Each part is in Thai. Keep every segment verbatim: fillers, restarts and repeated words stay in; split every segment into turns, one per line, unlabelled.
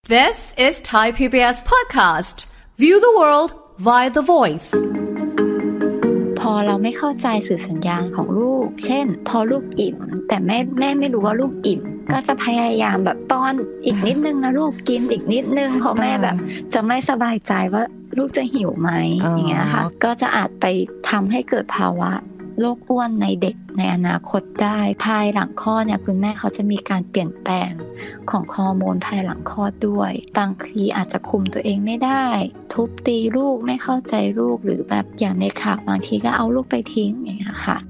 This is Thai พี บี เอส podcast. View the world via the voice.
พอเราไม่เข้าใจสื่อสัญญาณของลูกเช่นพอลูกอิ่มแต่แม่แม่ไม่รู้ว่าลูกอิ่มก็จะพยายามแบบป้อนอีกนิดนึงนะลูกกินอีกนิดนึงเพราะแม่แบบจะไม่สบายใจว่าลูกจะหิวไหมอย่างเงี้ยค่ะก็จะอาจไปทำให้เกิดภาวะโรคอ้วนในเด็กในอนาคตได้ภายหลังคลอดเนี่ยคุณแม่เขาจะมีการเปลี่ยนแปลงของฮอร์โมนภายหลังคลอดด้วยบางทีอาจจะคุมตัวเองไม่ได้ทุบตีลูกไม่เข้าใจลูกหรือแบบอย่างในข่าวบางทีก็เอาลูกไปทิ้งอย่างเงี้ยค่ะ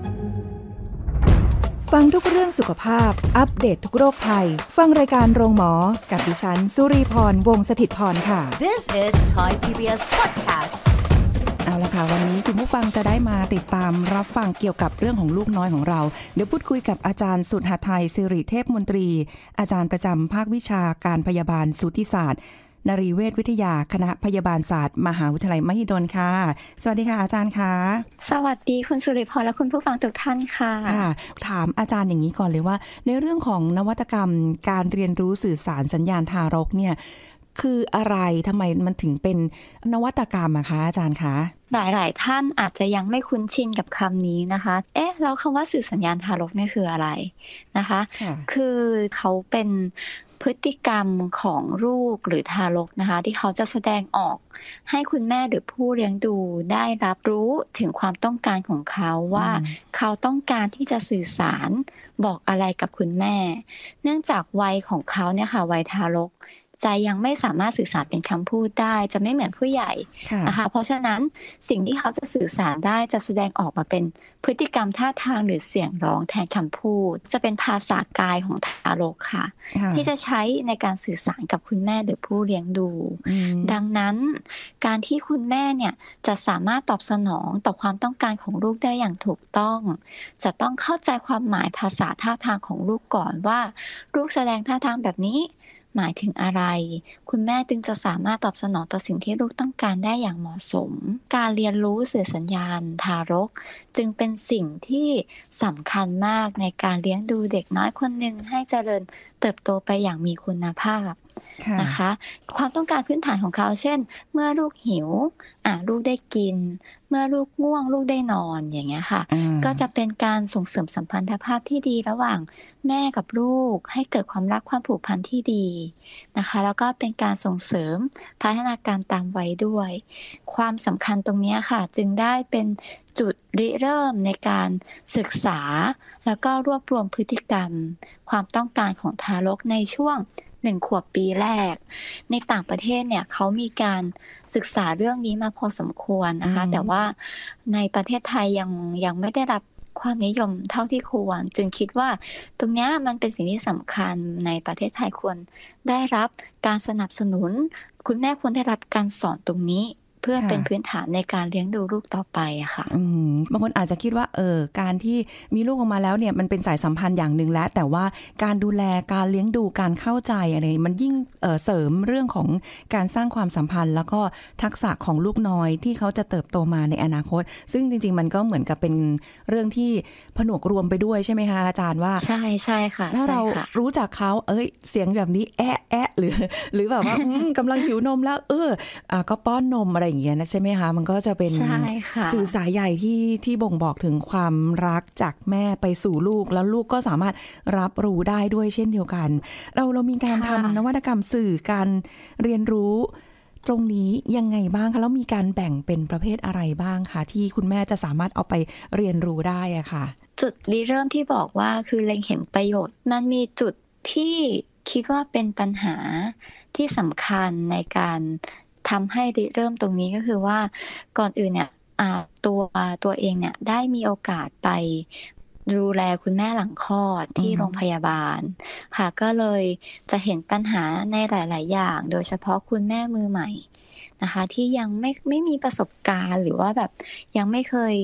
ฟังทุกเรื่องสุขภาพอัปเดต ท, ทุกโรคภัยฟังรายการโรงหมอกับดิฉันสุรีพรวงศ์สถิตย์พรค่ะ
This is Thai พี บี เอส podcast
เอาละค่ะวันนี้คุณผู้ฟังจะได้มาติดตามรับฟังเกี่ยวกับเรื่องของลูกน้อยของเราเดี๋ยวพูดคุยกับอาจารย์สุหทัยสิริเทพมนตรีอาจารย์ประจำภาควิชาการพยาบาลสูติศาสตร์นรีเวชวิทยาคณะพยาบาลศาสตร์มหาวิทยาลัยมหิดลค่ะสวัสดีค่ะอาจารย์ค่ะ
สวัสดีคุณสุริพรและคุณผู้ฟังทุกท่านค่ะ
ค่ะถามอาจารย์อย่างนี้ก่อนเลยว่าในเรื่องของนวัตกรรมการเรียนรู้สื่อสารสัญญาณทารกเนี่ยคืออะไรทำไมมันถึงเป็นนวัตกรรมอะคะอาจารย์คะ
หลายๆท่านอาจจะยังไม่คุ้นชินกับคำนี้นะคะเอ๊ะแล้วคำว่าสื่อสัญญาณทารกนี่คืออะไรนะคะคือเขาเป็นพฤติกรรมของลูกหรือทารกนะคะที่เขาจะแสดงออกให้คุณแม่หรือผู้เลี้ยงดูได้รับรู้ถึงความต้องการของเขาว่าเขาต้องการที่จะสื่อสารบอกอะไรกับคุณแม่เนื่องจากวัยของเขาเนี่ยค่ะวัยทารกจะยังไม่สามารถสื่อสารเป็นคำพูดได้จะไม่เหมือนผู้ใหญ่นะคะเพราะฉะนั้นสิ่งที่เขาจะสื่อสารได้จะแสดงออกมาเป็นพฤติกรรมท่าทางหรือเสียงร้องแทนคำพูดจะเป็นภาษากายของทารกค่ะที่จะใช้ในการสื่อสารกับคุณแม่หรือผู้เลี้ยงดูดังนั้นการที่คุณแม่เนี่ยจะสามารถตอบสนองต่อความต้องการของลูกได้อย่างถูกต้องจะต้องเข้าใจความหมายภาษาท่าทางของลูกก่อนว่าลูกแสดงท่าทางแบบนี้หมายถึงอะไรคุณแม่จึงจะสามารถตอบสนองต่อสิ่งที่ลูกต้องการได้อย่างเหมาะสมการเรียนรู้สื่อสัญญาณทารกจึงเป็นสิ่งที่สำคัญมากในการเลี้ยงดูเด็กน้อยคนหนึ่งให้เจริญเติบโตไปอย่างมีคุณภาพนะคะความต้องการพื้นฐานของเขาเช่นเมื่อลูกหิวอ่ะลูกได้กินเมื่อลูกง่วงลูกได้นอนอย่างเงี้ยค่ะก็จะเป็นการส่งเสริมสัมพันธภาพที่ดีระหว่างแม่กับลูกให้เกิดความรักความผูกพันที่ดีนะคะแล้วก็เป็นการส่งเสริมพัฒนาการตามวัยด้วยความสำคัญตรงนี้ค่ะจึงได้เป็นจุดริเริ่มในการศึกษาแล้วก็รวบรวมพฤติกรรมความต้องการของทารกในช่วงหนึ่งขวบปีแรกในต่างประเทศเนี่ยเขามีการศึกษาเรื่องนี้มาพอสมควรนะคะแต่ว่าในประเทศไทยยังยังไม่ได้รับความนิยมเท่าที่ควรจึงคิดว่าตรงนี้มันเป็นสิ่งที่สำคัญในประเทศไทยควรได้รับการสนับสนุนคุณแม่ควรได้รับการสอนตรงนี้เพื่อเป็นพื้นฐานในการเลี้ยงดูลูกต่อไปอะค่ะ
บางคนอาจจะคิดว่าเออการที่มีลูกออกมาแล้วเนี่ยมันเป็นสายสัมพันธ์อย่างหนึ่งแล้วแต่ว่าการดูแลการเลี้ยงดูการเข้าใจอะไรมันยิ่ง เอ่อ เสริมเรื่องของการสร้างความสัมพันธ์แล้วก็ทักษะของลูกน้อยที่เขาจะเติบโตมาในอนาคตซึ่งจริงๆมันก็เหมือนกับเป็นเรื่องที่ผนวกรวมไปด้วยใช่ไหมคะอาจารย์ว่า
ใช่ใช่ค่ะ
ถ้าเรารู้จักเขาเอ้ยเสียงแบบนี้แอะแอะหรือหรือแบบว่า กำลังหิวนมแล้วเอออ่ะก็ป้อนนมอะไรอย่างเงี้ยนะใช่ไหมคะมันก็จะเป็นสื่อสายใหญ่ที่ที่บ่งบอกถึงความรักจากแม่ไปสู่ลูกแล้วลูกก็สามารถรับรู้ได้ด้วยเช่นเดียวกันเราเรามีการทำนวัตกรรมสื่อการเรียนรู้ตรงนี้ยังไงบ้างคะแล้วมีการแบ่งเป็นประเภทอะไรบ้างคะที่คุณแม่จะสามารถเอาไปเรียนรู้ได้อะค่ะ
จุดริเริ่มที่บอกว่าคือเล็งเห็นประโยชน์นั้นมีจุดที่คิดว่าเป็นปัญหาที่สำคัญในการทำให้ริเริ่มตรงนี้ก็คือว่าก่อนอื่นเนี่ยตัวตัวเองเนี่ยได้มีโอกาสไปดูแลคุณแม่หลังคลอดที่โรงพยาบาลค่ะก็เลยจะเห็นปัญหาในหลายๆอย่างโดยเฉพาะคุณแม่มือใหม่นะคะที่ยังไม่ไม่มีประสบการณ์หรือว่าแบบยังไม่เคย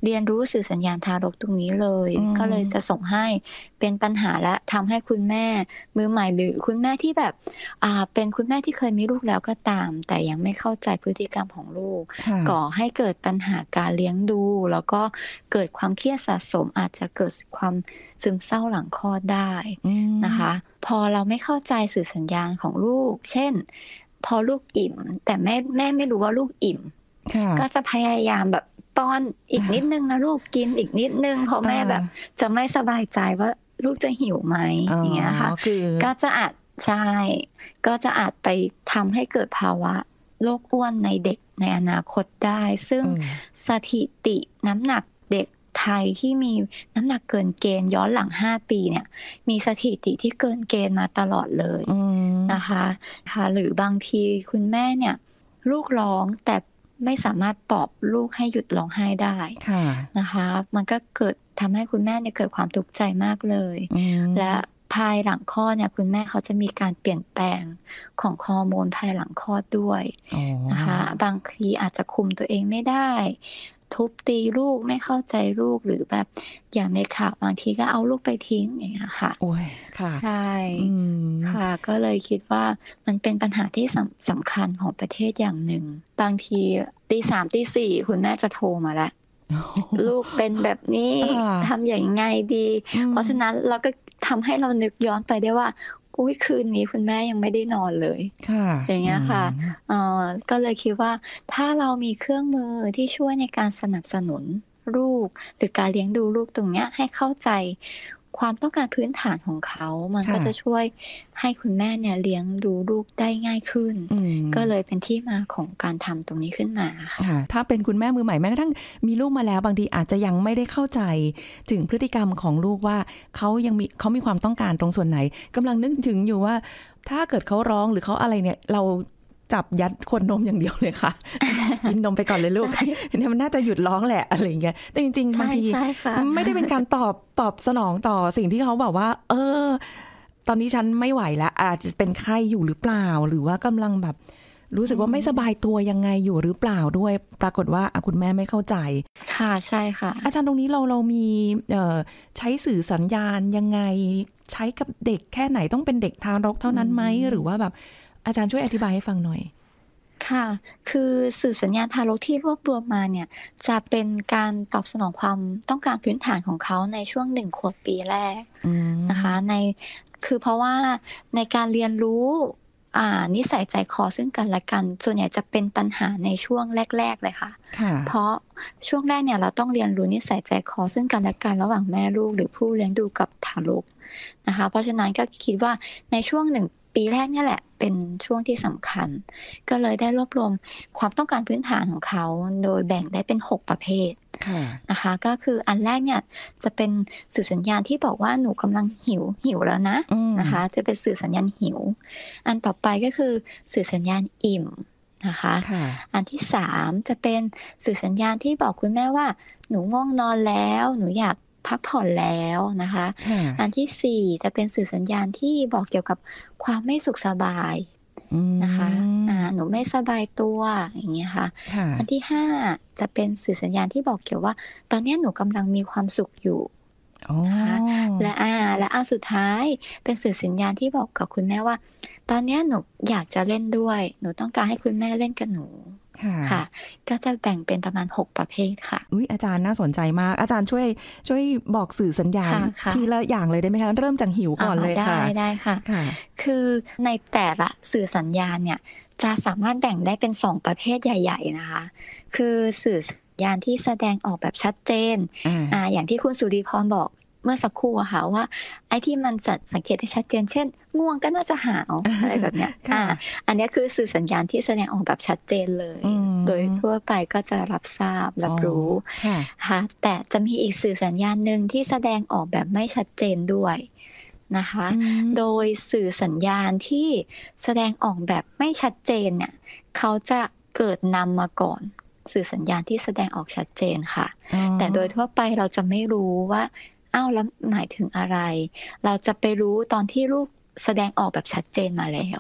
เรียนรู้สื่อสัญญาณทารกตรงนี้เลยก็เลยจะส่งให้เป็นปัญหาและทำให้คุณแม่มือใหม่หรือคุณแม่ที่แบบอ่าเป็นคุณแม่ที่เคยมีลูกแล้วก็ตามแต่ยังไม่เข้าใจพฤติกรรมของลูกก่อให้เกิดปัญหาการเลี้ยงดูแล้วก็เกิดความเครียดสะสมอาจจะเกิดความซึมเศร้าหลังคลอดได้นะคะพอเราไม่เข้าใจสื่อสัญญาณของลูกเช่นพอลูกอิ่มแต่แม่แม่ไม่รู้ว่าลูกอิ่มก็จะพยายามแบบป้อนอีกนิดนึงนะลูกกินอีกนิดนึงเพราะแม่แบบจะไม่สบายใจว่าลูกจะหิวไหมอย่างเงี้ยค่ะก็จะอาจใช่ก็จะอาจไปทำให้เกิดภาวะโรคอ้วนในเด็กในอนาคตได้ซึ่งสถิติน้ำหนักเด็กไทยที่มีน้ำหนักเกินเกณฑ์ย้อนหลังห้าปีเนี่ยมีสถิติที่เกินเกณฑ์มาตลอดเลยนะคะค่ะหรือบางทีคุณแม่เนี่ยลูกร้องแต่ไม่สามารถปลอบลูกให้หยุดร้องไห้ได้นะคะมันก็เกิดทำให้คุณแม่เนี่ยเกิดความทุกข์ใจมากเลยและภายหลังคลอดเนี่ยคุณแม่เขาจะมีการเปลี่ยนแปลงของฮอร์โมนภายหลังคลอดด้วยนะคะบางทีอาจจะคุมตัวเองไม่ได้ทุบตีลูกไม่เข้าใจลูกหรือแบบอย่างในข่าวบางทีก็เอาลูกไปทิ้งอย่างเงี้ยค่ะ
โอ้ยค่ะ
ใช่ค่ะก็เลยคิดว่ามันเป็นปัญหาที่สำคัญของประเทศอย่างหนึ่งบางทีตีสามตีสี่คุณแม่จะโทรมาแล้วลูกเป็นแบบนี้ทำอย่างไงดีเพราะฉะนั้นเราก็ทำให้เรานึกย้อนไปได้ว่าอุ้ยคืนนี้คุณแม่ยังไม่ได้นอนเลยอย่างเงี้ยค่ะก็เลยคิดว่าถ้าเรามีเครื่องมือที่ช่วยในการสนับสนุนลูกหรือการเลี้ยงดูลูกตรงเนี้ยให้เข้าใจความต้องการพื้นฐานของเขามันก็จะช่วยให้คุณแม่เนี่ยเลี้ยงดูลูกได้ง่ายขึ้นก็เลยเป็นที่มาของการทำตรงนี้ขึ้นมาค่ะ
ถ้าเป็นคุณแม่มือใหม่แม้กระทั่งมีลูกมาแล้วบางทีอาจจะยังไม่ได้เข้าใจถึงพฤติกรรมของลูกว่าเขายังมีเขามีความต้องการตรงส่วนไหนกำลังนึกถึงอยู่ว่าถ้าเกิดเขาร้องหรือเขาอะไรเนี่ยเราจับยัดคนนมอย่างเดียวเลยค่ะ กินนมไปก่อนเลยลูกเนี่ยมันน่าจะหยุดร้องแหละอะไรอย่างเงี้ยแต่จริงๆบางทีไม่ได้เป็นการตอบตอบสนองต่อสิ่งที่เขาบอกว่าเออตอนนี้ฉันไม่ไหวแล้วอาจจะเป็นไข้อยู่หรือเปล่าหรือว่ากำลังแบบรู้สึกว่าไม่สบายตัวยังไงอยู่หรือเปล่าด้วยปรากฏว่าคุณแม่ไม่เข้าใจ
ค่ะใช่ค่ะ
อาจารย์ตรงนี้เราเรามีใช้สื่อสัญญาณยังไงใช้กับเด็กแค่ไหนต้องเป็นเด็กทารกเท่านั้นไหมหรือว่าแบบอาจารย์ช่วยอธิบายให้ฟังหน่อย
ค่ะคือสื่อสัญญาณทารกที่รวบรวมมาเนี่ยจะเป็นการตอบสนองความต้องการพื้นฐานของเขาในช่วงหนึ่งขวบปีแรกนะคะในคือเพราะว่าในการเรียนรู้อ่านิสัยใจคอซึ่งกันและกันส่วนใหญ่จะเป็นปัญหาในช่วงแรกๆเลยค่ะเพราะช่วงแรกเนี่ยเราต้องเรียนรู้นิสัยใจคอซึ่งกันและกันระหว่างแม่ลูกหรือผู้เลี้ยงดูกับทารกนะคะเพราะฉะนั้นก็คิดว่าในช่วงหนึ่งปีแรกนี่แหละเป็นช่วงที่สำคัญก็เลยได้รวบรวมความต้องการพื้นฐานของเขาโดยแบ่งได้เป็นหกประเภทนะคะก็คืออันแรกเนี่ยจะเป็นสื่อสัญญาณที่บอกว่าหนูกำลังหิวหิวแล้วนะนะคะจะเป็นสื่อสัญญาณหิวอันต่อไปก็คือสื่อสัญญาณอิ่มนะคะอันที่สามจะเป็นสื่อสัญญาณที่บอกคุณแม่ว่าหนูง่วงนอนแล้วหนูอยากพักผ่อนแล้วนะคะอันที่สี่จะเป็นสื่อสัญญาณที่บอกเกี่ยวกับความไม่สุขสบายนะคะอ่าหนูไม่สบายตัวอย่างเงี้ยค่ะอันที่ห้าจะเป็นสื่อสัญญาณที่บอกเกี่ยวว่าตอนนี้หนูกำลังมีความสุขอยู่นะคะและอ่าและอันสุดท้ายเป็นสื่อสัญญาณที่บอกกับคุณแม่ว่าตอนนี้หนูอยากจะเล่นด้วยหนูต้องการให้คุณแม่เล่นกับหนูค่ะก็จะแบ่งเป็นประมาณหกประเภทค่ะ
อุ๊ยอาจารย์น่าสนใจมากอาจารย์ช่วยช่วยบอกสื่อสัญญาณทีละอย่างเลยได้ไหมคะเริ่มจากหิวก่อนเลยค่ะ
ได้ได้ค่ะคือในแต่ละสื่อสัญญาณเนี่ยจะสามารถแบ่งได้เป็นสองประเภทใหญ่ๆนะคะคือสื่อสัญญาณที่แสดงออกแบบชัดเจนอ่าอย่างที่คุณสุริพรบอกเมื่อสักครู่อะค่ะว่าไอ้ที่มันสังเกตได้ชัดเจนเช่นง่วงก็น่าจะหาวอะไรแบบเนี้ยอ่าอันนี้คือสื่อสัญญาณที่แสดงออกแบบชัดเจนเลยโดยทั่วไปก็จะรับทราบรับรู้ค่ะแต่จะมีอีกสื่อสัญญาณนึงที่แสดงออกแบบไม่ชัดเจนด้วยนะคะโดยสื่อสัญญาณที่แสดงออกแบบไม่ชัดเจนเนี่ยเขาจะเกิดนำมาก่อนสื่อสัญญาณที่แสดงออกชัดเจนค่ะแต่โดยทั่วไปเราจะไม่รู้ว่าอ้าวแล้วหมายถึงอะไรเราจะไปรู้ตอนที่ลูกแสดงออกแบบชัดเจนมาแล้ว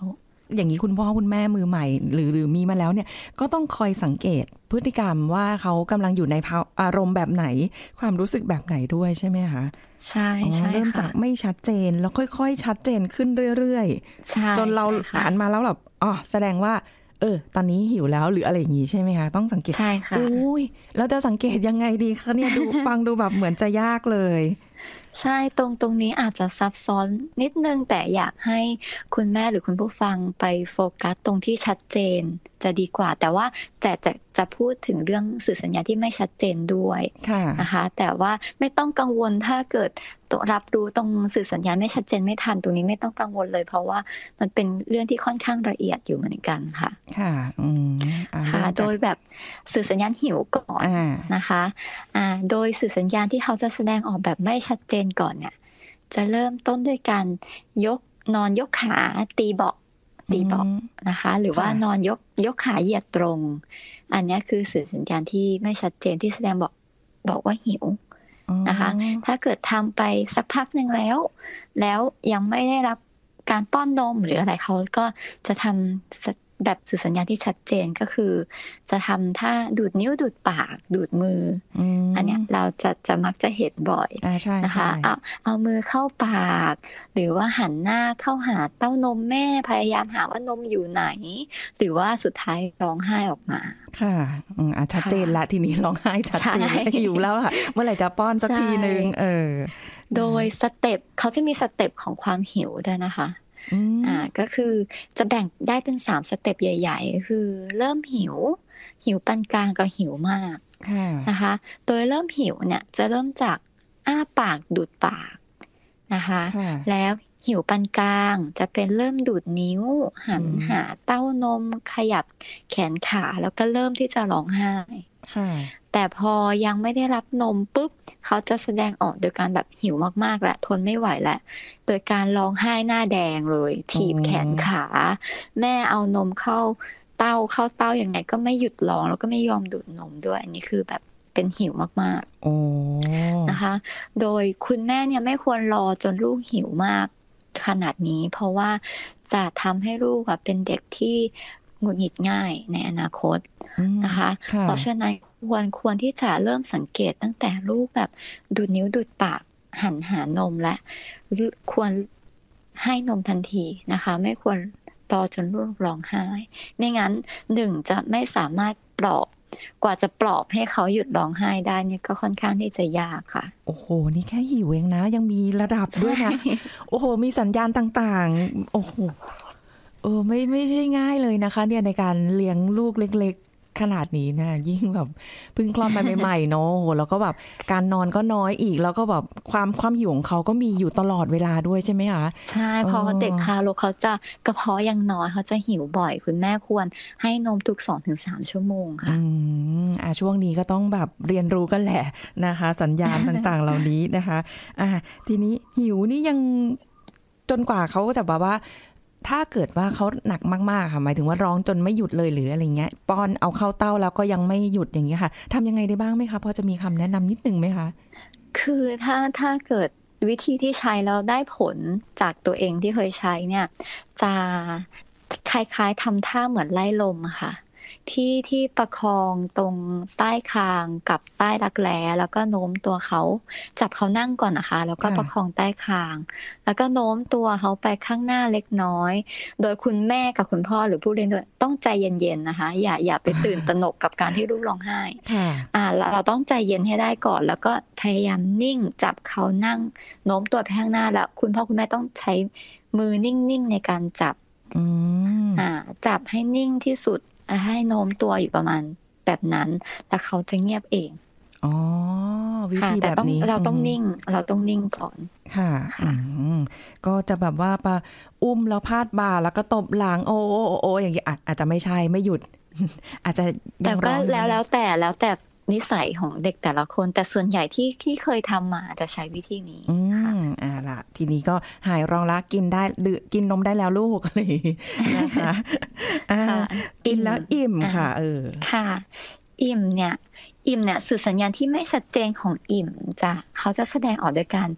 อย่างนี้คุณพ่อคุณแม่มือใหม่หรือหรือมีมาแล้วเนี่ยก็ต้องคอยสังเกตพฤติกรรมว่าเขากำลังอยู่ในอารมณ์แบบไหนความรู้สึกแบบไหนด้วยใช่ไหมคะ
ใช่ใช่
เริ่มจากไม่ชัดเจนแล้วค่อยๆชัดเจนขึ้นเรื่อยๆจนเราอ่านมาแล้วแบบอ๋อแสดงว่าเออตอนนี้หิวแล้วหรืออะไรอย่างงี้ใช่ไหมคะต้องสังเกต
ใช่ค่ะ
อุ้ยแล้วจะสังเกตยังไงดีคะเนี่ยดู ฟังดูแบบเหมือนจะยากเลย
ใช่ตรงตรงนี้อาจจะซับซ้อนนิดนึงแต่อยากให้คุณแม่หรือคุณผู้ฟังไปโฟกัสตรงที่ชัดเจนจะดีกว่าแต่ว่าแต่จะจะพูดถึงเรื่องสื่อสัญญาณที่ไม่ชัดเจนด้วยนะคะแต่ว่าไม่ต้องกังวลถ้าเกิดรับรู้ตรงสื่อสัญญาณไม่ชัดเจนไม่ทันตรงนี้ไม่ต้องกังวลเลยเพราะว่ามันเป็นเรื่องที่ค่อนข้างละเอียดอยู่เหมือนกันค่ะ
ค่ะอืม
ค่ะโดยแบบสื่อสัญญาณหิวก่อนนะคะอ่าโดยสื่อสัญญาณที่เขาจะแสดงออกแบบไม่ชัดเจนก่อนเนี่ยจะเริ่มต้นด้วยการยกนอนยกขาตีเบาะตีเบาะนะคะหรือว่านอนยกยกขาเหยียดตรงอันนี้คือสื่อสัญญาณที่ไม่ชัดเจนที่แสดงบอกบอกว่าหิวนะคะถ้าเกิดทำไปสักพักหนึ่งแล้วแล้วยังไม่ได้รับการป้อนนมหรืออะไรเขาก็จะทำแบบสื่อสัญญาณที่ชัดเจนก็คือจะทำท่าดูดนิ้วดูดปากดูดมือ อ, อันเนี้ยเราจะจะมักจะเห็นบ่อยนะคะเอาเอามือเข้าปากหรือว่าหันหน้าเข้าหาเต้านมแม่พยายามหาว่านมอยู่ไหนหรือว่าสุดท้ายร้องไห้ออกมา
ค่ะอ่าชัดเจนละทีนี้ร้องไห้ชัดเจนหิวแล้วค่ะเมื่อไหร่จะป้อนสักทีนึงเออ
โดยสเต็ปเขาจะมีสเต็ปของความหิวด้วยนะคะอ่าก็คือจะแบ่งได้เป็นสามสเต็ปใหญ่ๆคือเริ่มหิวหิวปานกลางกับหิวมากนะคะโดยเริ่มหิวเนี่ยจะเริ่มจากอ้าปากดูดปากนะคะแล้วหิวปานกลางจะเป็นเริ่มดูดนิ้วหันหาเต้านมขยับแขนขาแล้วก็เริ่มที่จะร้องไห้แต่พอยังไม่ได้รับนมปุ๊บเขาจะแสดงออกโดยการแบบหิวมากๆและทนไม่ไหวแล้วโดยการร้องไห้หน้าแดงเลยถีบแขนขาแม่เอานมเข้าเต้าเข้าเต้ายังไงก็ไม่หยุดร้องแล้วก็ไม่ยอมดูดนมด้วยอันนี้คือแบบเป็นหิวมากๆนะคะโดยคุณแม่เนี่ยไม่ควรรอจนลูกหิวมากขนาดนี้เพราะว่าจะทำให้ลูกแบบเป็นเด็กที่หงุดหงิดง่ายในอนาคตนะคะเพราะฉะนั้นควรควรที่จะเริ่มสังเกตตั้งแต่ลูกแบบดูดนิ้วดูดปากหันหานมและควรให้นมทันทีนะคะไม่ควรรอจนลูกร้องไห้ไม่งั้นหนึ่งจะไม่สามารถปลอบกว่าจะปลอบให้เขาหยุดร้องไห้ได้เนี่ยก็ค่อนข้างที่จะยากค่ะ
โอ้โหนี่แค่หิวเองนะยังมีระดับด้วยนะโอ้โหมีสัญญาณต่างๆโอ้โหเออไม่ไม่ใช่ง่ายเลยนะคะเนี่ยในการเลี้ยงลูกเล็กๆขนาดนี้นะยิ่งแบบเพิ่งคลอดมาใหม่ๆเนาะโหแล้วก็แบบการนอนก็น้อยอีกแล้วก็แบบความความหิวของเขาก็มีอยู่ตลอดเวลาด้วยใช่ไหมคะ
ใช่พอเด็กทารกเขาจะกระเพาะยังน้อยเขาจะหิวบ่อยคุณแม่ควรให้นมทุก สองถึงสาม ชั่วโมงค่ะ
อืมอ่ะช่วงนี้ก็ต้องแบบเรียนรู้กันแหละนะคะสัญญาณต่างๆเหล่านี้นะคะอ่ะทีนี้หิวนี่ยังจนกว่าเขาจะแบบว่าถ้าเกิดว่าเขาหนักมากๆค่ะหมายถึงว่าร้องจนไม่หยุดเลยหรืออะไรเงี้ยป้อนเอาเข้าเต้าแล้วก็ยังไม่หยุดอย่างเงี้ยค่ะทำยังไงได้บ้างไหมคะพอจะมีคำแนะนำนิดนึงไหมคะ
คือถ้าถ้าเกิดวิธีที่ใช้แล้วได้ผลจากตัวเองที่เคยใช้เนี่ยจะคล้ายๆทำท่าเหมือนไล่ลมอะค่ะที่ที่ประคองตรงใต้คางกับใต้รักแร้แล้วก็โน้มตัวเขาจับเขานั่งก่อนนะคะแล้วก็ประคองใต้คางแล้วก็โน้มตัวเขาไปข้างหน้าเล็กน้อยโดยคุณแม่กับคุณพ่อหรือผู้เลี้ยงด้วยต้องใจเย็นๆนะคะอย่าอย่าไปตื่นตระหนกกับการที่ลูกร้องไห้อ่าเราต้องใจเย็นให้ได้ก่อนแล้วก็พยายามนิ่งจับเขานั่งโน้มตัวไปข้างหน้าแล้วคุณพ่อคุณแม่ต้องใช้มือนิ่งๆในการจับอ่าจับให้นิ่งที่สุดให้โน้มตัวอยู่ประมาณแบบนั้นแล้วเขาจะเงียบเอง
อ๋อวิธีแบบนี้
เราต้องนิ่งเราต้องนิ่งก่อน
ค่ะก็จะแบบว่าปะอุ้มแล้วพาดบ่าแล้วก็ตบหลังโอ้โอ้โอ้อย่างเงี้ยอาจจะไม่ใช่ไม่หยุดอาจจะ
แต่ก็แล้วแล้วแต่แล้วแต่นิสัยของเด็กแต่ละคนแต่ส่วนใหญ่ที่ที่เคยทำมาจะใช้วิธีนี้
ค่ะอ่าล่ะทีนี้ก็หายร้องละกินได้ดื่มกินนมได้แล้วลูกเลยนะคะกินแล้วอิ่มค่ะเออ
ค่ะอิ่มเนี่ยอิ่มเนี่ยสื่อสัญญาณที่ไม่ชัดเจนของอิ่มจะเขาจะแสดงออกโดยการ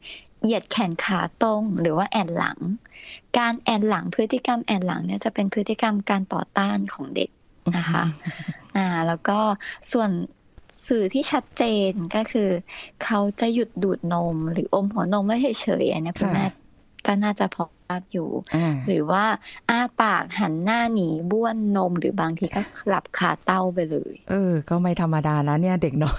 เหยียดแขนขาตรงหรือว่าแอนหลังการแอนหลังพฤติกรรมแอนหลังเนี่ยจะเป็นพฤติกรรมการต่อต้านของเด็กนะคะอ่าแล้วก็ส่วนสื่อที่ชัดเจนก็คือเขาจะหยุดดูดนมหรืออมหัวนมไว้เฉยๆอันนี้คุณแม่ก็น่าจะพอทราบอยู่หรือว่าอ้าปากหันหน้าหนีบ้วนนมหรือบางทีก็หลับคาเต้าไปเลย
เออก็ไม่ธรรมดานะเนี่ยเด็กน้อย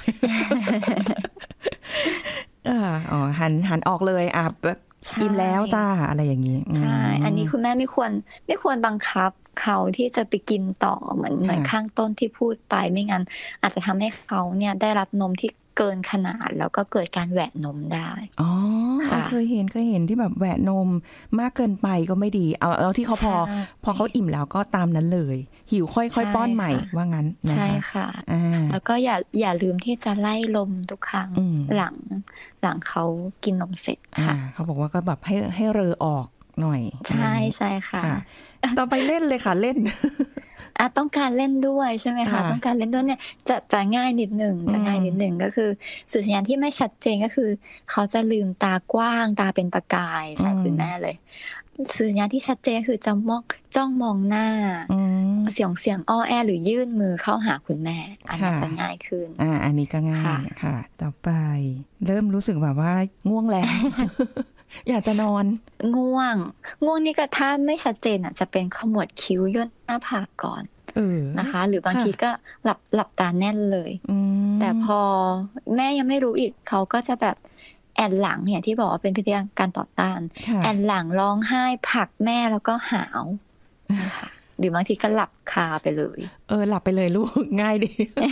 อ๋อหันหันออกเลยอ่ะอิ่มแล้วจ้าอะไรอย่างนี้
ใช่อันนี้คุณแม่ไม่ควรไม่ควรบังคับเขาที่จะไปกินต่อเหมือนเหมือนข้างต้นที่พูดไปไม่งั้นอาจจะทำให้เขาเนี่ยได้รับนมที่เกินขนาดแล้วก็เกิดการแหวะนมได้
อ๋อเคยเห็นเคยเห็นที่แบบแหวะนมมากเกินไปก็ไม่ดีเอาเอาที่เขาพอพอเขาอิ่มแล้วก็ตามนั้นเลยหิวค่อยๆป้อนใหม่ว่างั้น
ใช่ค่ะแล้วก็อย่าอย่าลืมที่จะไล่ลมทุกครั้งหลังหลังเขากินนมเสร็จค่ะ
เขาบอกว่าก็แบบให้ให้เรอออกหน่อย
ใช่ใช่ค่ะ
ต่อไปเล่นเลยค่ะเล่น
อ่ะต้องการเล่นด้วยใช่ไหมคะต้องการเล่นด้วยเนี่ยจะจะง่ายนิดหนึ่งจะง่ายนิดหนึ่งก็คือสื่อสัญญาณที่ไม่ชัดเจนก็คือเขาจะลืมตากว้างตาเป็นตะกายใส่คุณแม่เลยสื่อสัญญาณที่ชัดเจนคือจะมองจ้องมองหน้าเสียงเสียงอ้อแอหรือยื่นมือเข้าหาคุณแม่อันนี้จะง่ายขึ้น
อ่าอันนี้ก็ง่ายค่ะต่อไปเริ่มรู้สึกแบบว่าง่วงแล้วอยากจะนอน
ง่วงง่วงนี่ก็ถ้าไม่ชัดเจนอ่ะจะเป็นขมวดคิ้วย่นหน้าผากก่อนนะคะหรือบางทีก็หลับหลับตาแน่นเลยแต่พอแม่ยังไม่รู้อีกเขาก็จะแบบแอนหลังเนี่ยที่บอกว่าเป็นพฤติกรรมการต่อต้านแอนหลังร้องไห้ผลักแม่แล้วก็หาวนะคะหรือบางทีก็หลับคาไปเลย
เออหลับไปเลยลูกง่ายดี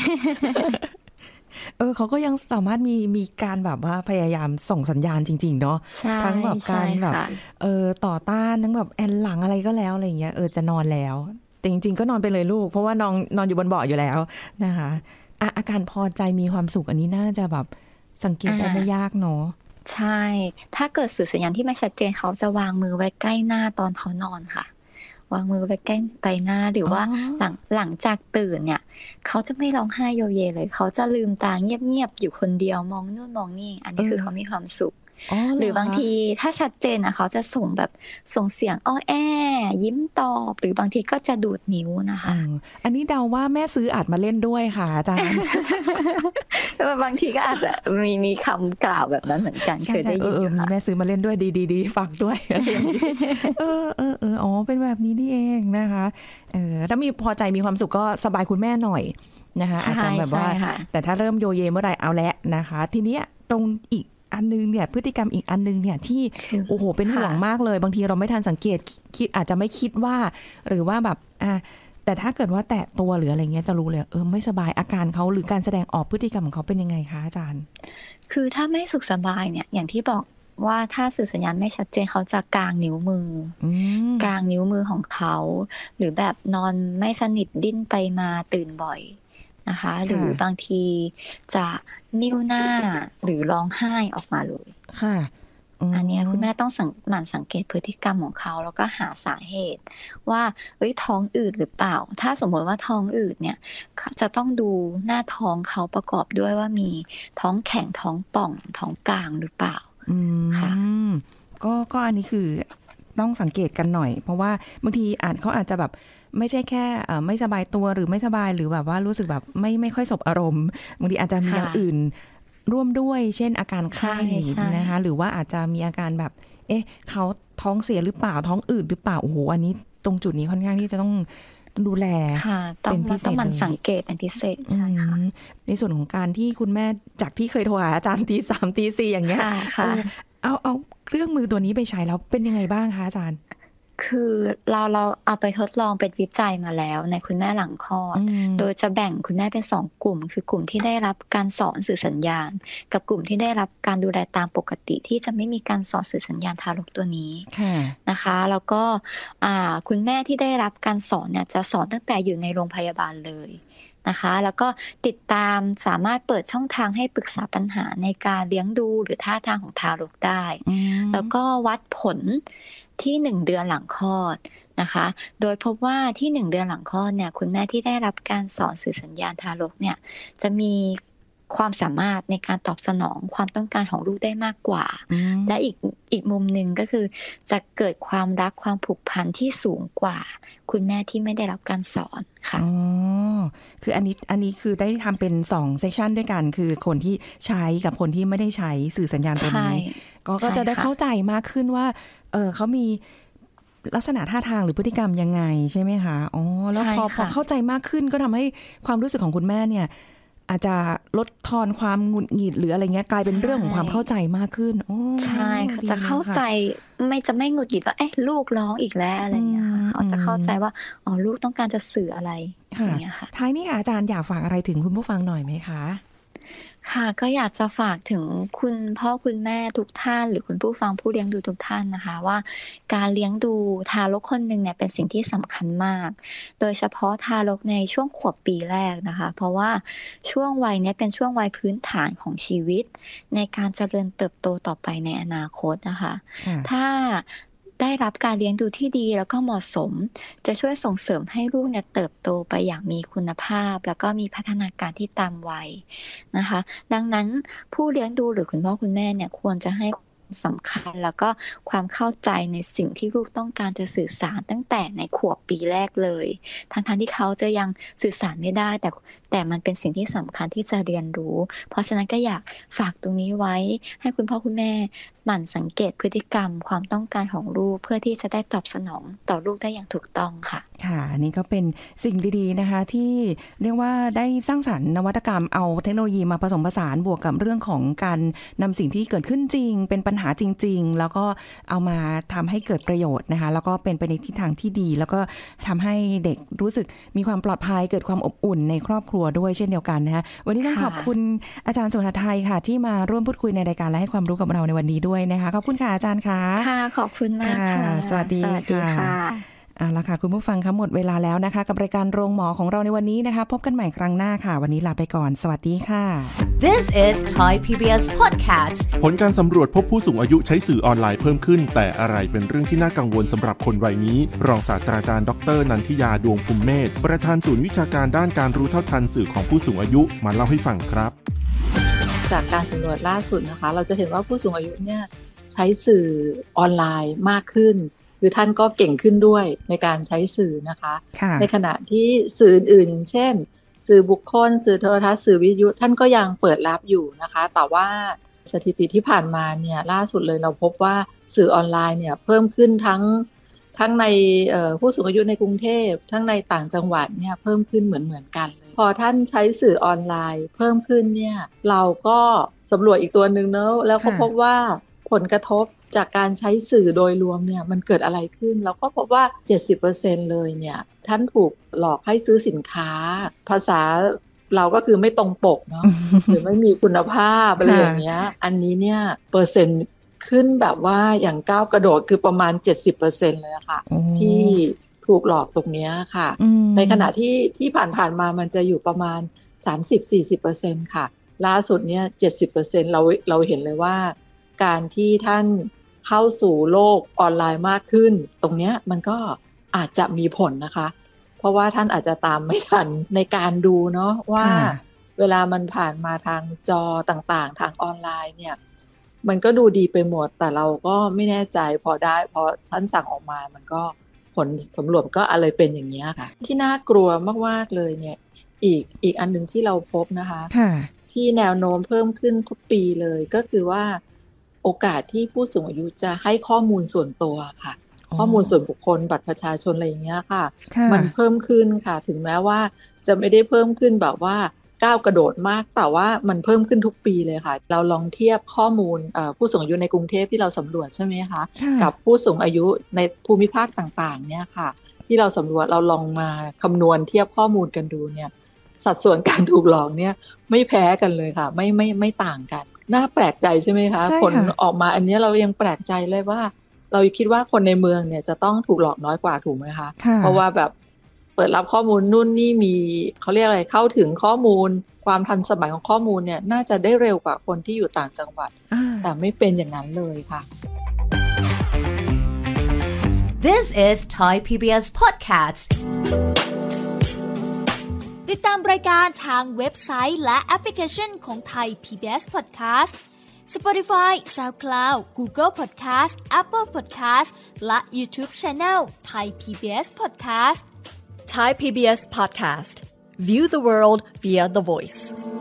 เออเขาก็ยังสามารถมีมีการแบบว่าพยายามส่งสัญญาณจริงๆเนาะทั้งแบบการแบบเออต่อต้านทั้งแบบแอนหลังอะไรก็แล้วอะไรอย่างเงี้ยเออจะนอนแล้วแต่จริงๆก็นอนไปเลยลูกเพราะว่าน้องนอนอยู่บนเบาะอยู่แล้วนะคะอ่ะอาการพอใจมีความสุขอันนี้น่าจะแบบสังเกตได้ไม่ยากเนาะ
ใช่ถ้าเกิดสื่อสัญญาณที่ไม่ชัดเจนเขาจะวางมือไว้ใกล้หน้าตอนเขานอนค่ะวางมือไปใกล้ใบหน้าหรือว่าหลังหลังจากตื่นเนี่ยเขาจะไม่ร้องไห้โยเยเลยเขาจะลืมตาเงียบๆอยู่คนเดียวมองนู่นมองนี่อันนี้คือเขามีความสุขหรือบางทีถ้าชัดเจนนะเขาจะส่งแบบส่งเสียงอ้อแอยิ้มตอบหรือบางทีก็จะดูดนิ้วนะคะ
อันนี้เดาว่าแม่ซื้ออาจมาเล่นด้วยค่ะอาจารย์
บางทีก็อาจจะมีมีคำกล่าวแบบนั้นเหมือนกันเคยได้ยิน
มีแม่ซื้อมาเล่นด้วยดีๆๆฝากด้วยเออเออเอออ๋อเป็นแบบนี้นี่เองนะคะเออถ้ามีพอใจมีความสุขก็สบายคุณแม่หน่อยนะคะอาจจะแบบว่าแต่ถ้าเริ่มโยเยเมื่อไหร่เอาละนะคะทีนี้ตรงอีกอันนึงเนี่ยพฤติกรรมอีกอันนึงเนี่ยที่โอ้โหเป็นห่วงมากเลยบางทีเราไม่ทันสังเกตคิดอาจจะไม่คิดว่าหรือว่าแบบอ่ะแต่ถ้าเกิดว่าแตะตัวหรืออะไรเงี้ยจะรู้เลยเออไม่สบายอาการเขาหรือการแสดงออกพฤติกรรมของเขาเป็นยังไงคะอาจารย์
คือถ้าไม่สุขสบายเนี่ยอย่างที่บอกว่าถ้าสื่อสัญญาณไม่ชัดเจนเขาจะกางนิ้วมือกางนิ้วมือของเขาหรือแบบนอนไม่สนิทดิ้นไปมาตื่นบ่อยนะคะหรือบางทีจะนิ้วหน้าหรือร้องไห้ออกมาเลย
ค่ะ
อันนี้คุณแม่ต้องหมั่นสังเกตพฤติกรรมของเขาแล้วก็หาสาเหตุว่าเอ้ยท้องอืดหรือเปล่าถ้าสมมติว่าท้องอืดเนี่ยจะต้องดูหน้าท้องเขาประกอบด้วยว่ามีท้องแข็งท้องป่องท้องกลางหรือเปล่า
ค่ะก็ก็อันนี้คือต้องสังเกตกันหน่อยเพราะว่าบางทีอาจเขาอาจจะแบบไม่ใช่แค่ไม่สบายตัวหรือไม่สบายหรือแบบว่ารู้สึกแบบไม่ไม่ค่อยสบอารมณ์บางทีอาจจะมีอย่างอื่นร่วมด้วยเช่นอาการไข้นะคะหรือว่าอาจจะมีอาการแบบเอ๊ะเขาท้องเสียหรือเปล่าท้องอืดหรือเปล่าโอ้โหอันนี้ตรงจุดนี้ค่อนข้างที่จะต้องดูแล
เป็นพิเศษต้องมันสังเกตเป็นพิเศษใช่ค่ะ
ในส่วนของการที่คุณแม่จากที่เคยโทรหาอาจารย์ตีสามตีสี่อย่างเงี้ยเอาเอาเครื่องมือตัวนี้ไปใช้แล้วเป็นยังไงบ้างคะอาจารย์
คือเราเราเอาไปทดลองเป็นวิจัยมาแล้วในคุณแม่หลังคลอดโดยจะแบ่งคุณแม่เป็นสองกลุ่มคือกลุ่มที่ได้รับการสอนสื่อสัญญาณกับกลุ่มที่ได้รับการดูแลตามปกติที่จะไม่มีการสอนสื่อสัญญาณทารกตัวนี้นะคะแล้วก็คุณแม่ที่ได้รับการสอนเนี่ยจะสอนตั้งแต่อยู่ในโรงพยาบาลเลยนะคะแล้วก็ติดตามสามารถเปิดช่องทางให้ปรึกษาปัญหาในการเลี้ยงดูหรือท่าทางของทารกได้แล้วก็วัดผลที่หนึ่งเดือนหลังคลอดนะคะโดยพบว่าที่หนึ่งเดือนหลังคลอดเนี่ยคุณแม่ที่ได้รับการสอนสื่อสัญญาณทารกเนี่ยจะมีความสามารถในการตอบสนองความต้องการของลูกได้มากกว่าและอีกอีกมุมนึงก็คือจะเกิดความรักความผูกพันที่สูงกว่าคุณแม่ที่ไม่ได้รับการสอนค่ะ
อ๋อคืออันนี้อันนี้คือได้ทำเป็นสองเซกชันด้วยกันคือคนที่ใช้กับคนที่ไม่ได้ใช้สื่อสัญญาณตัวนี้ก็ก็จะได้เข้าใจมากขึ้นว่าเออเขามีลักษณะท่าทางหรือพฤติกรรมยังไงใช่ไหมคะอ๋อแล้วพอพอเข้าใจมากขึ้นก็ทำให้ความรู้สึกของคุณแม่เนี่ยอาจจะลดทอนความหงุดหงิดหรืออะไรเงี้ยกลายเป็นเรื่องของความเข้าใจมากขึ้นโอ้
ใช่ค่ะจะเข้าใจไม่จะไม่หงุดหงิดว่าเอ๊ะลูกร้องอีกแล้วอะไรเงี้ยเขาจะเข้าใจว่าอ๋อลูกต้องการจะสื่ออะไรอย่างเงี้ยค่ะ
ท้ายนี้ค่ะอาจารย์อยากฝากอะไรถึงคุณผู้ฟังหน่อยไหมคะ
ค่ะก็อยากจะฝากถึงคุณพ่อคุณแม่ทุกท่านหรือคุณผู้ฟังผู้เลี้ยงดูทุกท่านนะคะว่าการเลี้ยงดูทารกคนหนึ่งเนี่ยเป็นสิ่งที่สำคัญมากโดยเฉพาะทารกในช่วงขวบปีแรกนะคะเพราะว่าช่วงวัยนี้เป็นช่วงวัยพื้นฐานของชีวิตในการเจริญเติบโตต่อไปในอนาคตนะคะถ้าได้รับการเลี้ยงดูที่ดีแล้วก็เหมาะสมจะช่วยส่งเสริมให้ลูกเนี่ยเติบโตไปอย่างมีคุณภาพแล้วก็มีพัฒนาการที่ตามวัยนะคะดังนั้นผู้เลี้ยงดูหรือคุณพ่อคุณแม่เนี่ยควรจะให้สำคัญแล้วก็ความเข้าใจในสิ่งที่ลูกต้องการจะสื่อสารตั้งแต่ในขวบปีแรกเลยทั้งๆที่เขาจะยังสื่อสารไม่ได้แต่แต่มันเป็นสิ่งที่สำคัญที่จะเรียนรู้เพราะฉะนั้นก็อยากฝากตรงนี้ไว้ให้คุณพ่อคุณแม่หมั่นสังเกตพฤติกรรมความต้องการของลูกเพื่อที่จะได้ตอบสนองต่อลูกได้อย่างถูกต้องค่ะ
ค่ะอันนี้ก็เป็นสิ่งดีๆนะคะที่เรียกว่าได้สร้างสรรค์นวัตกรรมเอาเทคโนโลยีมาผสมผสานบวกกับเรื่องของการนำสิ่งที่เกิดขึ้นจริงเป็นปัญหาจริงๆแล้วก็เอามาทำให้เกิดประโยชน์นะคะแล้วก็เป็นไปในทิศทางที่ดีแล้วก็ทำให้เด็กรู้สึกมีความปลอดภัยเกิดความอบอุ่นในครอบครัวด้วยเช่นเดียวกันนะคะวันนี้ต้องขอบคุณอาจารย์สุนทรค่ะที่มาร่วมพูดคุยในรายการและให้ความรู้กับเราในวันนี้ด้วยนะคะขอบคุณค่ะอาจารย์ค่ะ
ค่ะขอบคุณมากค่ะ
สวัสดีค่ะเอาละค่ะคุณผู้ฟังคะหมดเวลาแล้วนะคะกับรายการโรงหมอของเราในวันนี้นะคะพบกันใหม่ครั้งหน้าค่ะวันนี้ลาไปก่อนสวัสดีค่ะ
This is Thai พี บี เอส Podcast
ผลการสำรวจพบผู้สูงอายุใช้สื่อออนไลน์เพิ่มขึ้นแต่อะไรเป็นเรื่องที่น่ากังวลสำหรับคนวัยนี้รองศาสตราจารย์ดรนันทิยาดวงภูมิเมธประธานศูนย์วิชาการด้านการรู้เท่าทันสื่อของผู้สูงอายุมาเล่าให้ฟังครับ
จากการสำรวจล่าสุดนะคะเราจะเห็นว่าผู้สูงอายุเนี่ยใช้สื่อออนไลน์มากขึ้นคือท่านก็เก่งขึ้นด้วยในการใช้สื่อนะคะในขณะที่สื่ออื่นๆอย่างเช่นสื่อบุคคลสื่อโทรทัศน์สื่อวิทยุท่านก็ยังเปิดรับอยู่นะคะแต่ว่าสถิติที่ผ่านมาเนี่ยล่าสุดเลยเราพบว่าสื่อออนไลน์เนี่ยเพิ่มขึ้นทั้งทั้งในผู้สูงอายุในกรุงเทพทั้งในต่างจังหวัดเนี่ยเพิ่มขึ้นเหมือนๆกันเลยพอท่านใช้สื่อออนไลน์เพิ่มขึ้นเนี่ยเราก็สำรวจอีกตัวนึงเนอะแล้วก็พบว่าผลกระทบจากการใช้สื่อโดยรวมเนี่ยมันเกิดอะไรขึ้นเราก็พบว่า เจ็ดสิบเปอร์เซ็นต์ เลยเนี่ยท่านถูกหลอกให้ซื้อสินค้าภาษาเราก็คือไม่ตรงปกเนาะ หรือไม่มีคุณภาพอะไรอย่างเงี้ยอันนี้เนี่ยเปอร์เซ็นต์ขึ้นแบบว่าอย่างก้าวกระโดดคือประมาณ เจ็ดสิบเปอร์เซ็นต์ เลยค่ะที่ถูกหลอกตรงนี้ค่ะในขณะที่ที่ผ่านๆมามันจะอยู่ประมาณ สามสิบถึงสี่สิบเปอร์เซ็นต์ ค่ะล่าสุดเนี่ย เจ็ดสิบเปอร์เซ็นต์ เราเราเห็นเลยว่าการที่ท่านเข้าสู่โลกออนไลน์มากขึ้นตรงเนี้ยมันก็อาจจะมีผลนะคะเพราะว่าท่านอาจจะตามไม่ทันในการดูเนาะว่าเวลามันผ่านมาทางจอต่างๆทางออนไลน์เนี่ยมันก็ดูดีไปหมดแต่เราก็ไม่แน่ใจพอได้พอท่านสั่งออกมามันก็ผลสำรวจก็อะไรเป็นอย่างนี้ค่ะที่น่ากลัวมากๆเลยเนี่ยอีกอีกอันนึงที่เราพบนะคะที่แนวโน้มเพิ่มขึ้นทุกปีเลยก็คือว่าโอกาสที่ผู้สูงอายุจะให้ข้อมูลส่วนตัวค่ะข้อมูลส่วนบุคคลบัตรประชาชนอะไรอย่างเงี้ยค่ะมันเพิ่มขึ้นค่ะถึงแม้ว่าจะไม่ได้เพิ่มขึ้นแบบว่าก้าวกระโดดมากแต่ว่ามันเพิ่มขึ้นทุกปีเลยค่ะเราลองเทียบข้อมูลผู้สูงอายุในกรุงเทพที่เราสำรวจใช่ไหมคะกับผู้สูงอายุในภูมิภาคต่างๆเนี่ยค่ะที่เราสำรวจเราลองมาคำนวณเทียบข้อมูลกันดูเนี่ยสัดส่วนการถูกหลอกเนี่ยไม่แพ้กันเลยค่ะไม่ไม่ไม่ต่างกันน่าแปลกใจใช่ไหมคะผลออกมาอันนี้เรายังแปลกใจเลยว่าเราคิดว่าคนในเมืองเนี่ยจะต้องถูกหลอกน้อยกว่าถูกไหมคะเพราะว่าแบบเปิดรับข้อมูลนู่นนี่มีเขาเรียกอะไรเข้าถึงข้อมูลความทันสมัยของข้อมูลเนี่ยน่าจะได้เร็วกว่าคนที่อยู่ต่างจังหวัดแต่ไม่เป็นอย่างนั้นเลยค่ะ
This is Thai พี บี เอส Podcast
ติดตามรายการทางเว็บไซต์และแอปพลิเคชันของไทย พี บี เอส Podcast Spotify, SoundCloud, Google Podcast, Apple Podcast และ YouTube Channel Thai พี บี เอส Podcast
Thai พี บี เอส Podcast View the world via the voice